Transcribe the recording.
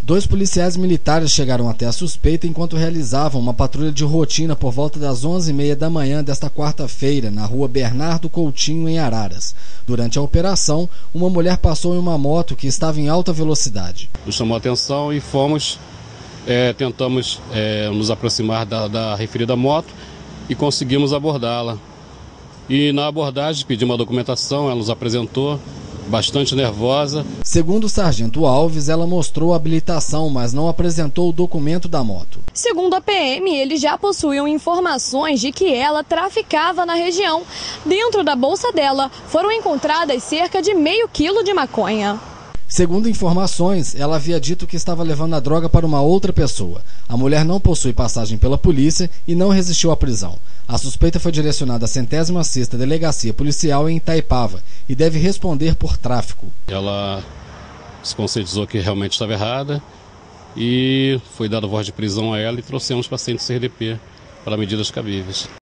2 policiais militares chegaram até a suspeita enquanto realizavam uma patrulha de rotina por volta das 11h30 da manhã desta quarta-feira, na rua Bernardo Coutinho, em Araras. Durante a operação, uma mulher passou em uma moto que estava em alta velocidade. Nos chamou a atenção e tentamos nos aproximar da referida moto e conseguimos abordá-la. E na abordagem pedimos uma documentação, ela nos apresentou, bastante nervosa. Segundo o sargento Alves, ela mostrou a habilitação, mas não apresentou o documento da moto. Segundo a PM, eles já possuíam informações de que ela traficava na região. Dentro da bolsa dela foram encontradas cerca de meio quilo de maconha. Segundo informações, ela havia dito que estava levando a droga para uma outra pessoa. A mulher não possui passagem pela polícia e não resistiu à prisão. A suspeita foi direcionada à 106ª Delegacia Policial em Itaipava e deve responder por tráfico. Ela se conscientizou que realmente estava errada e foi dada voz de prisão a ela e trouxemos para a CRDP para medidas cabíveis.